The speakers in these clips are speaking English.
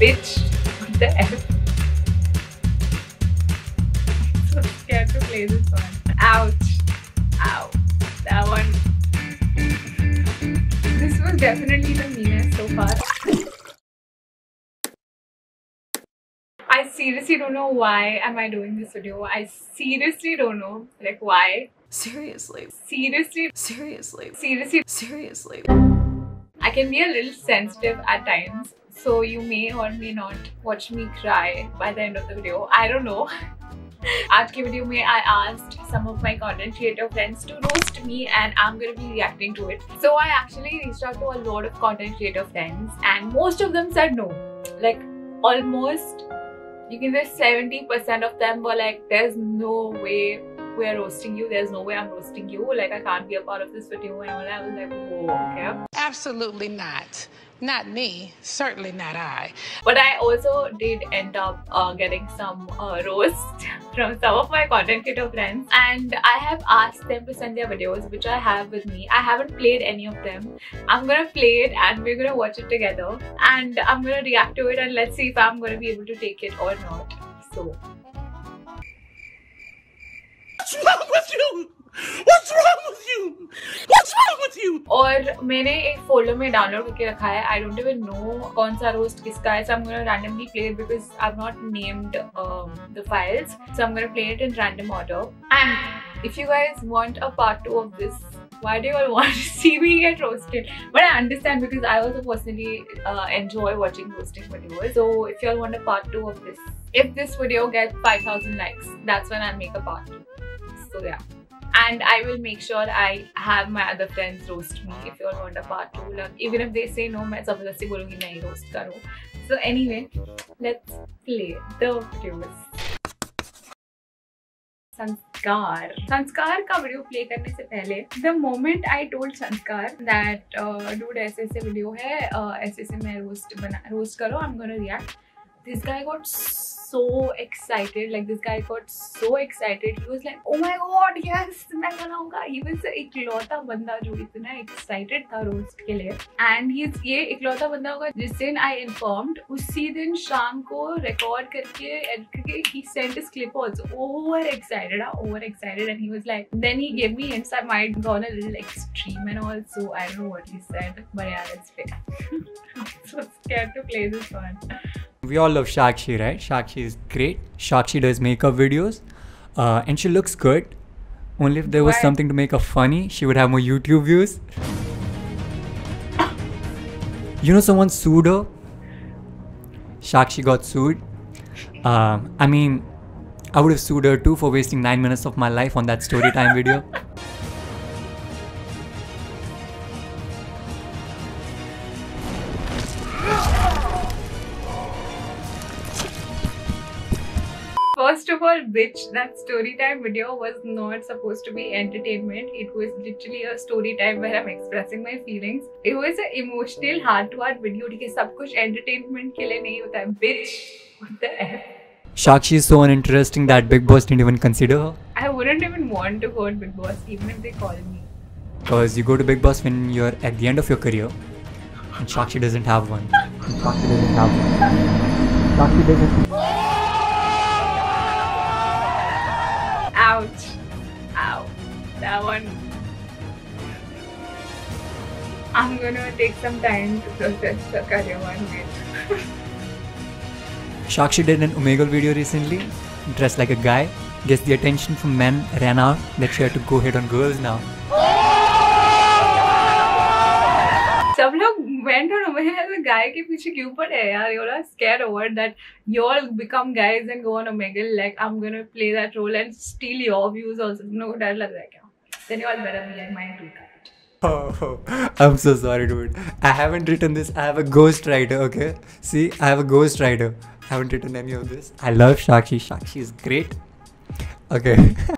bitch. What the F? I'm so scared to play this one. Ouch. Ow. That one. This was definitely the meanest so far. I seriously don't know why am I doing this video. I seriously don't know, like, why. Seriously. Seriously. Seriously. Seriously. Seriously. I can be a little sensitive at times, so you may or may not watch me cry by the end of the video. I don't know. आज की video में I asked some of my content creator friends to roast me and I'm gonna be reacting to it. So I actually reached out to a lot of content creator friends and most of them said no. Like almost, you can say 70% of them were like, there's no way we're roasting you, there's no way I'm roasting you, like I can't be a part of this video and all. I was like, whoa, okay. Absolutely not. Not me. Certainly not I. But I also did end up getting some roast from some of my content creator friends, and I have asked them to send their videos, which I have with me. I haven't played any of them. I'm gonna play it and we're gonna watch it together and I'm gonna react to it and let's see if I'm gonna be able to take it or not. So what's wrong with you? What's wrong with you? What's wrong with you? और मैंने एक folder में download करके रखा है. I don't even know कौन सा roast किसका है. So I'm gonna randomly play it because I've not named the files. So I'm gonna play it in random order. And if you guys want a part 2 of this, why do you all want to see me get roasted? But I understand because I also personally enjoy watching roasting videos. So if you all want a part 2 of this, if this video gets 5,000 likes, that's when I'll make a part 2. So yeah. And I will make sure I have my other friends roast me if you all want a part 2. Like, even if they say no, मैं ज़बरदस्ती बोलूँगी नहीं roast करो. So anyway, let's play the videos. संस्कार का video play करने से पहले, the moment I told संस्कार that dude ऐसे वीडियो है, ऐसे मैं रोस्ट करो, I'm gonna react. This guy got so excited. Like this guy got so excited. He was like, "Oh my god, yes, मैं बनाऊँगा." He was इकलौता बंदा जो इतना excited था रोस्ट के लिए. And ये इकलौता बंदा होगा जिस दिन I informed, उसी दिन शाम को record करके edit करके he sent his clip also. Over excited, and he was like, then he gave me hints. I might gone a little extreme and all, so I don't know what he said, but yeah, let's play. I'm so scared to play this one. We all love Sakshi, right? Sakshi is great. Sakshi does makeup videos and she looks good. Only if there was something to make her funny, she would have more YouTube views. You know, someone sued her. Sakshi got sued. I mean, I would have sued her too for wasting 9 minutes of my life on that story time video. First of all, bitch, that story time video was not supposed to be entertainment. It was literally a story time where I'm expressing my feelings. It was an emotional heart-to-heart video. ठीक है, सब कुछ entertainment के लिए नहीं होता है. Bitch, what the F? Sakshi is so uninteresting that Bigg Boss didn't even consider her. I wouldn't even want to go on Bigg Boss even if they call me. Because you go to Bigg Boss when you're at the end of your career. And Sakshi doesn't have one. Ouch. Ow. That one. I'm gonna take some time to process the career one bit. Sakshi did an Omegle video recently, dressed like a guy, gets the attention from men, ran out that she had to go hit on girls now. सब लोग went on Omegle as a guy के पीछे क्यों पड़े हैं यार? You're all scared over that you all become guys and go on Omegle like I'm gonna play that role and steal your views also. No, डर लग रहा है क्या? Then you all better be like mine too. Oh, I'm so sorry, dude. I haven't written this. I have a ghostwriter, okay? See, I have a ghostwriter. I haven't written any of this. I love Sakshi. Sakshi is great. Okay.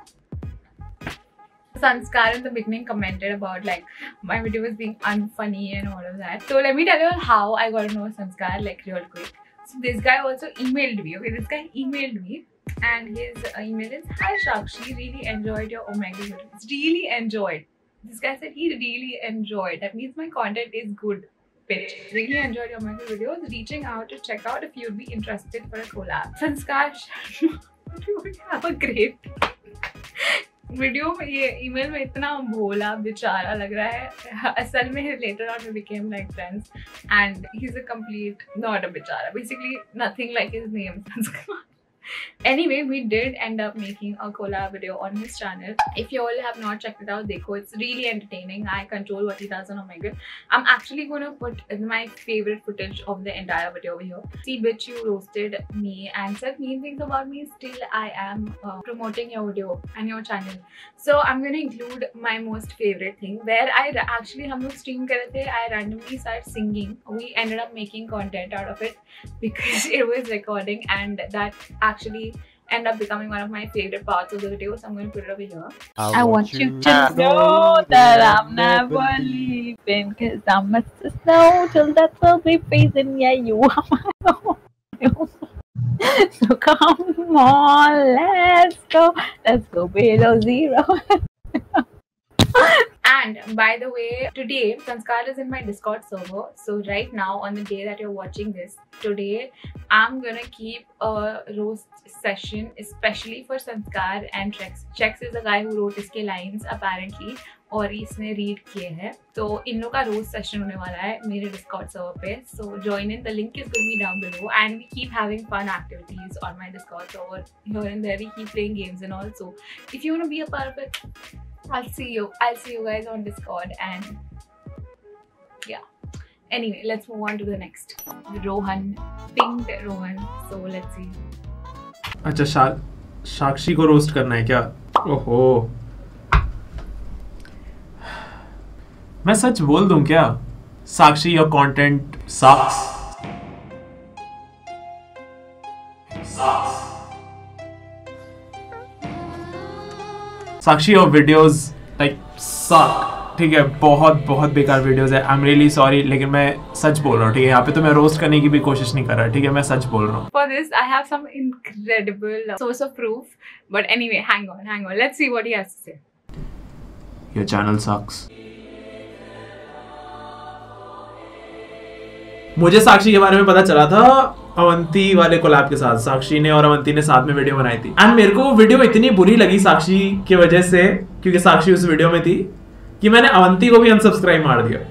Sanskar in the beginning commented about like my video was being unfunny and all of that. So let me tell you how I got to know Sanskar like real quick. So this guy also emailed me. Okay, this guy emailed me and his email is, "Hi Sakshi, really enjoyed your Omegle videos." Really enjoyed. This guy said he really enjoyed. That means my content is good. Pitch. Really enjoyed your Omegle videos. Reaching out to check out if you'd be interested for a collab. Sanskar Sharma, you would have a great video में ये email में इतना भोला बेचारा लग रहा है. असल में later on we became like friends and he's a complete not a बेचारा, basically nothing like his name. Anyway, we did end up making a collab video on his channel. If you all have not checked it out, dekho, it's really entertaining. I control what he does on Omegle. I'm actually going to put my favorite footage of the entire video over here. See, bitch, you roasted me and said mean things about me. Still, I am promoting your video and your channel. So I'm going to include my most favorite thing where I actually hum log stream kar rahe the. I randomly started singing. We ended up making content out of it because it was recording, and that actually end up becoming one of my favorite parts of the video. So I'm going to put it over here. I want you to know that I'm never leaving, cause I must know till death will be freezing. Yeah, you are my own. So come on, let's go below zero. And by the way, today Sanskar is in my Discord server. So right now, on the day that you're watching this, today I'm gonna keep a roast session especially for Sanskar and Chex. Chex is the guy who wrote iske lines apparently, और इसने read किए हैं. तो इन लोगों का रोज session होने वाला है मेरे डिस्कॉर्ड सर्वर पे. So join in, the link is going be down below, and we keep having fun activities on my Discord server. Here and there we keep playing games and all. So if you want to be a part of it, I'll see you guys on Discord. And yeah, anyway, let's move on to the next. Rohan pinged Rohan, so let's see. अच्छा, साक्षी को roast करना है क्या? ओहो, मैं सच बोल दूं क्या? Sakshi, your content sucks. Sakshi, your videos like suck. ठीक है, बहुत बेकार वीडियोस है. आई एम रियली सॉरी, लेकिन मैं सच बोल रहा हूँ. ठीक है, यहाँ पे तो मैं रोस्ट करने की भी कोशिश नहीं कर रहा. ठीक है, मैं सच बोल रहा हूँ. For this, I have some incredible source of proof. But anyway, hang on. Let's see what he has to say. Your channel sucks. मुझे साक्षी के बारे में पता चला था अवंती वाले कोलैब के साथ. साक्षी ने और अवंती ने साथ में वीडियो बनाई थी, एंड मेरे को वो वीडियो इतनी बुरी लगी साक्षी की वजह से, क्योंकि साक्षी उस वीडियो में थी, कि मैंने अवंती को भी अनसब्सक्राइब मार दिया.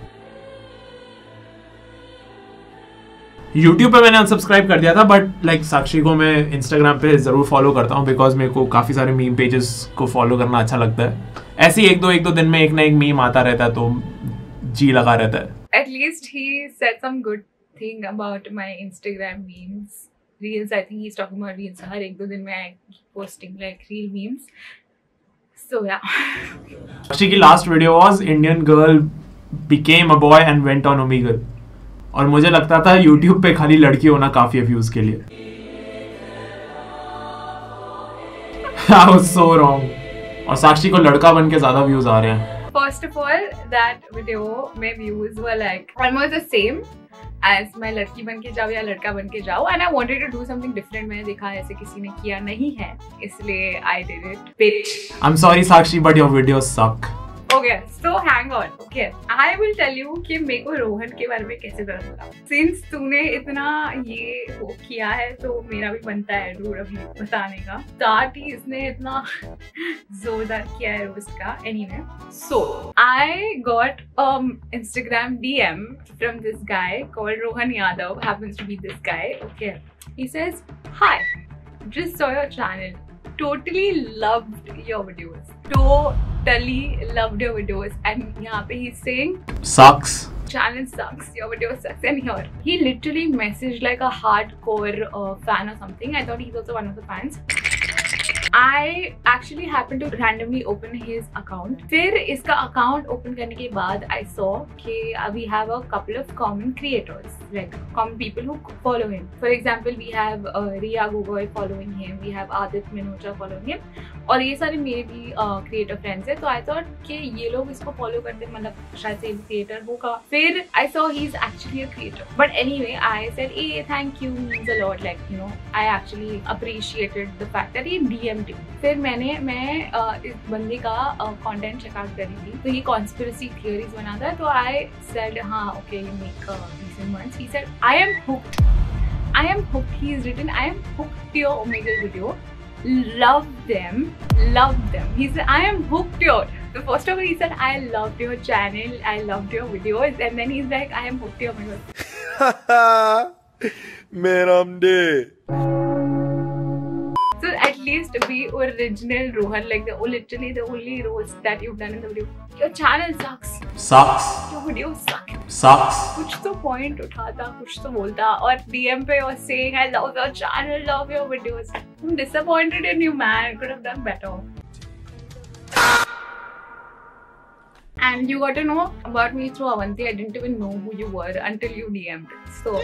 YouTube पे मैंने अनसब्सक्राइब कर दिया था, बट लाइक साक्षी को मैं Instagram पे जरूर फॉलो करता हूँ, बिकॉज मेरे को काफी सारे मीम पेजेस को फॉलो करना अच्छा लगता है. ऐसे ही एक दो दिन में एक ना एक मीम आता रहता है, तो जी लगा रहता है. At least he said some good thing about my Instagram memes, reels. I think he's talking about reels. हर एक दो दिन में I keep posting like reel memes. So yeah. Sakshi की last video was Indian girl became a boy and went on Omegle. और मुझे लगता था YouTube पे खाली लड़की होना काफी है व्यूज के लिए. I was so wrong. और साक्षी को लड़का बन के ज्यादा व्यूज आ रहे हैं. First of all, that video में views were like almost the same as मैं लड़की बन के जाओ या लड़का बन के जाओ, and I wanted to do something different. मैंने देखा ऐसे किसी ने किया नहीं है, इसलिए I did it. Bitch. I'm sorry Sakshi, but your videos suck. Okay, so hang on. Okay, I will tell you कि मेरे को रोहन के बारे में कैसे पता चला. Since तूने इतना ये वो किया है, तो मेरा भी बनता है रूड अभी बताने का. साथ ही इसने इतना जोरदार किया है रोस्ट का. Anyway, so I got Instagram DM from this guy called Rohan Yadav. Happens to be this guy. Okay, he says, "Hi, just saw your channel. Totally loved your videos. Totally loved your videos." And यहाँ पे he's saying sucks. Channel sucks. Your video sucks. And here he literally messaged like a hardcore fan or something. I thought he's also one of the fans. I actually happened to randomly open his account. फिर इसका account open करने के बाद I saw कि we have a couple of common creators, like common people who follow him. For example, we have Riya Gogoi following him, we have Adit Minocha following him, और ये सारे मेरे भी creator friends हैं. तो I thought कि ये लोग इसको follow करते, मतलब शायद से creator होगा. फिर I saw he's actually a creator. But anyway, I said, hey, thank you, means a lot. Like, you know, I actually appreciated the fact that he DM'd video. फिर मैं इस बंदे का कंटेंट चेकआउट करी थी, तो ये कॉन्स्पिरेसी थियरीज बनाता है, तो आई सेड हाँ okay you make recent ones. He said I am hooked. He has written I am hooked to your Omegle video. Love them. He said I am hooked to your. So first of all he said I loved your channel, I loved your videos, and then he's like I am hooked to your videos. Man, I'm dead. So at least be original, Rohan. Like literally the only roast that you've done in the video. Your channel sucks. Your videos suck. कुछ तो point उठाता, कुछ तो बोलता, और DM पे you're saying I love your channel, love your videos. I'm disappointed in you, man. Could have done better. And you got to know about me through Avanti. I didn't even know who you were until you DM'd. So.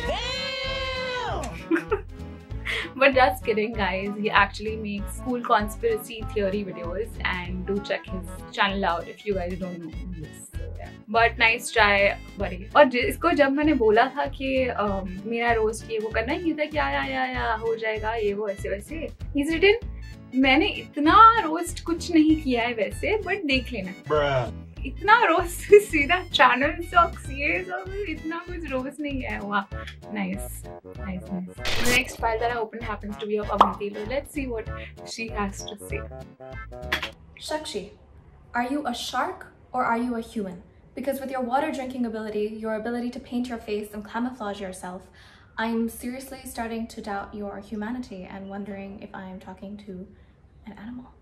But just kidding, guys. He actually makes cool conspiracy theory videos, and do check his channel out if you guys don't know who he is. So, yeah. But nice try, buddy. और इसको जब मैंने बोला था कि मेरा roast ये वो करना है, था क्या या हो जाएगा ये वो ऐसे वैसे। He's written मैंने इतना रोस्ट कुछ नहीं किया है वैसे, बट देख लेना। इतना रोस्ट सीधा चैनल सक्स ये सब, इतना कुछ रोस्ट नहीं है हुआ। Nice. The next file that I opened happens to be of Avanti. Let's see what she has to say. Shakshi, are you a shark or are you a human? Because with your water drinking ability, your ability to paint your face and camouflage yourself, I'm seriously starting to doubt your humanity and wondering if I am talking to an animal.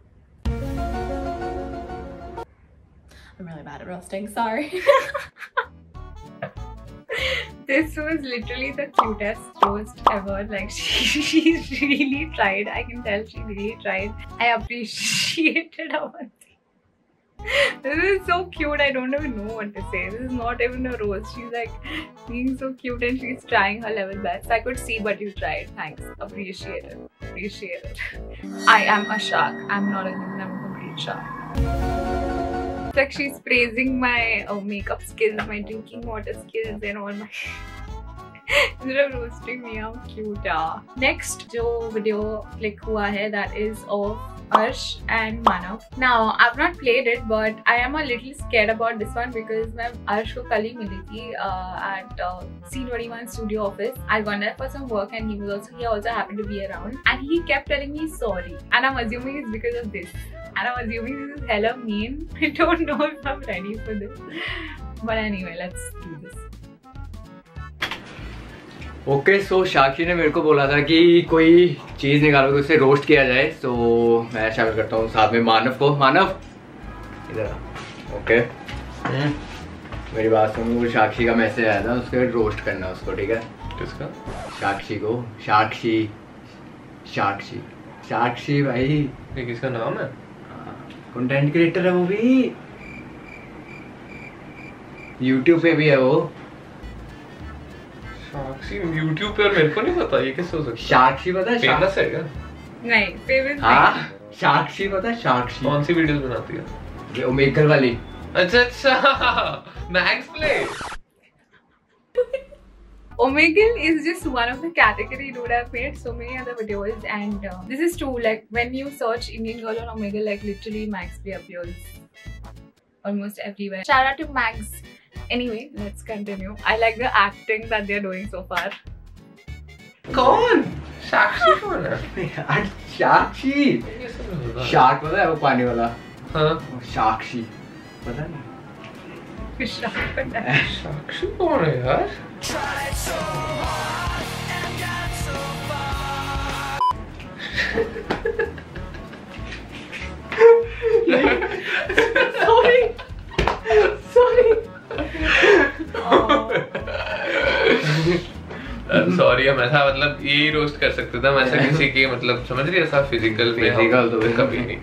I'm really bad at roasting, sorry. This was literally the cutest roast ever. Like she really tried. I can tell she really tried. I appreciated Avanti. This is so cute. I don't even know what to say. This is not even a roast. She's like being so cute and she's trying her level best. I could see, but you tried. Thanks. Appreciate it. I am a shark. I'm not a human. I'm a complete shark. Like she's praising my makeup skills, my drinking water skills, and all my. Instead of roasting me, how cute. Next, जो video click हुआ है, that is of Arsh and Manav. Now, I've not played it, but I am a little scared about this one because मैं Arsh को कल ही मिली थी at C21 studio office. I went there for some work and he also happened to be around, and he kept telling me sorry, and I'm assuming it's because of this. And I'm assuming this is hella mean. I don't know if I'm ready for this. But anyway, let's do this. Okay so Sakshi ने मेरे को बोला था कि कोई चीज़ निकालो कि उसे रोस्ट किया जाए, तो मैं शामिल करता हूँ साथ में मानव को। मानव इधर ओके मेरी बात सुनो, वो साक्षी का मैसेज आया था, उसके रोस्ट करना उसको, ठीक है? किसका? साक्षी को। साक्षी भाई, ये किसका नाम है? कंटेंट क्रिएटर है वो भी, यूट्यूब पे भी है वो। साक्षी यूट्यूब पे, और मेरे को नहीं पता ये कैसे हो सकता है। साक्षी पता है? फेमस है क्या? नहीं फेमस नहीं। साक्षी पता है? साक्षी कौन सी वीडियोस बनाती है? ये ओमेगल वाली। अच्छा max play. Omegle is just one of the category, dude. I've made so many other videos, and this is true. Like when you search Indian girl on Omegle, like literally Max Play appears almost everywhere. Shout out to Max. Anyway, let's continue. I like the acting that they're doing so far. कौन? साक्षी कौन है? यार साक्षी। Shark पता है वो पानी वाला? हाँ। साक्षी पता नहीं? साक्षी कौन है यार? सॉरी हम ऐसा मतलब यही रोस्ट कर सकते थे, हम ऐसा किसी की मतलब समझ रही है, ऐसा फिजिकल तो कभी नहीं।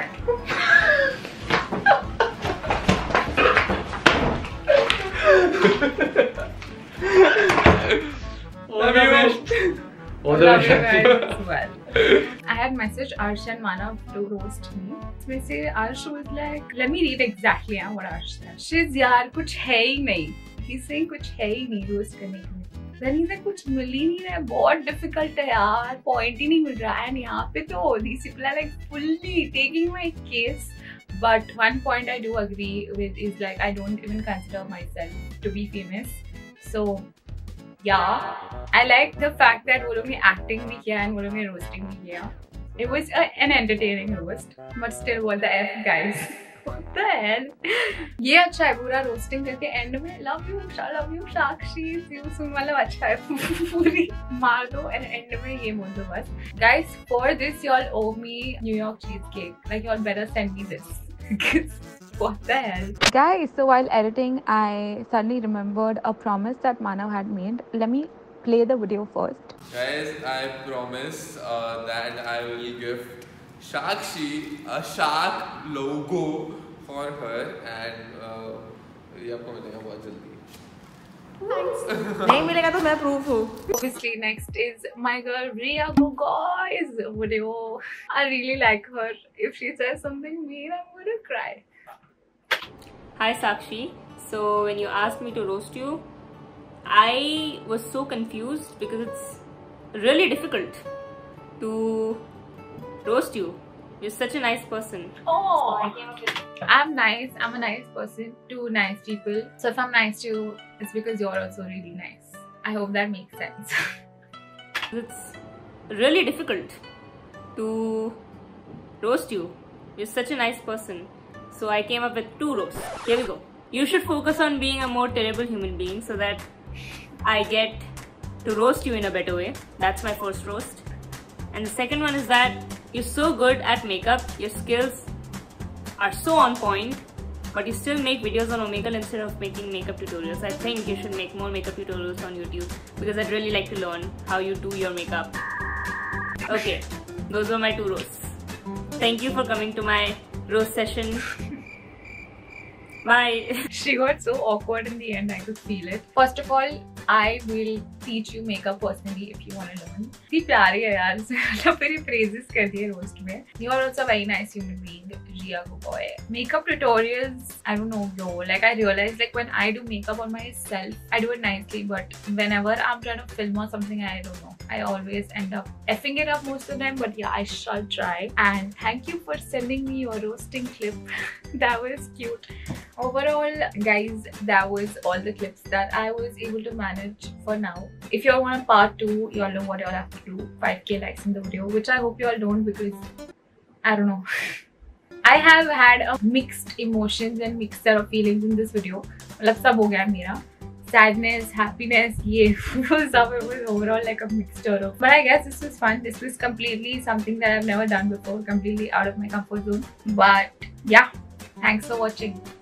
I had messaged Arsh and Manav to roast me. इसमें से Arsh was like, let me read exactly what Arsh said. Shiz यार कुछ है ही नहीं. He's saying कुछ है ही नहीं roast करने के लिए. से कुछ मिल ही नहीं रहा है, बहुत डिफिकल्ट है यार, पॉइंट ही नहीं मिल रहा है। एंड यहाँ पे तो these people are like fully taking my case. But one point I do agree with is like I don't even consider myself to be famous. So yeah, I like the fact that वो लोग ने acting भी किया and वो लोग ने roasting भी किया. It was an entertaining roast, but still what the F guys. What the hell? ये अच्छा है पूरा roasting करके end में love you Sakshi, see you soon मतलब अच्छा है, पूरी मार दो and end में ये बोल दो बस. Guys, for this y'all owe me New York cheesecake. Like y'all better send me this. What the hell? Guys, so while editing, I suddenly remembered a promise that Manav had made. Let me play the video first. Guys, I promise that I will gift Sakshi a shark logo for her and ये आपको मिलेगा बहुत जल्दी. नहीं मिलेगा तो मैं proof हूँ. Obviously, next is my girl Riya Gogoy's video. I really like her. If she says something mean, I'm gonna cry. Hi Sakshi. So when you asked me to roast you, I was so confused because it's really difficult to roast you. You're such a nice person. Oh, I'm nice. I'm a nice person to nice people. So if I'm nice to you, it's because you're also really nice. I hope that makes sense. It's really difficult to roast you. You're such a nice person. So I came up with 2 roasts. Here we go. You should focus on being a more terrible human being so that I get to roast you in a better way. That's my first roast. And the second one is that you're so good at makeup, your skills are so on point, but you still make videos on Omegle instead of making makeup tutorials. I think you should make more makeup tutorials on YouTube because I'd really like to learn how you do your makeup. Okay, those were my 2 roasts. Thank you for coming to my roast session. Bye. She got so awkward in the end, I could feel it. First of all, I will teach you makeup personally if you want to learn. Iti pyari hai yaar, मतलब मेरी praises कर दिए roast में. You are also a very nice human being, Riya Gogoy. Makeup tutorials, I don't know bro. Like I realized like when I do makeup on myself, I do it nicely, but whenever I'm trying to film or something, I don't know. I always end up effing it up most of the time, but yeah, I shall try. And thank you for sending me your roasting clip. That was cute. Overall, guys, that was all the clips that I was able to manage for now. If you all want a part 2, you all know what you all have to do. 5k likes in the video, which I hope you all don't because I don't know. I have had a mixed emotions and mixed set of feelings in this video. मतलब सब हो गया मेरा. Sadness, happiness, yeah, stuff. It was overall like a mixture of. But I guess this was fun. This was completely something that I've never done before. Completely out of my comfort zone. But yeah, thanks for watching.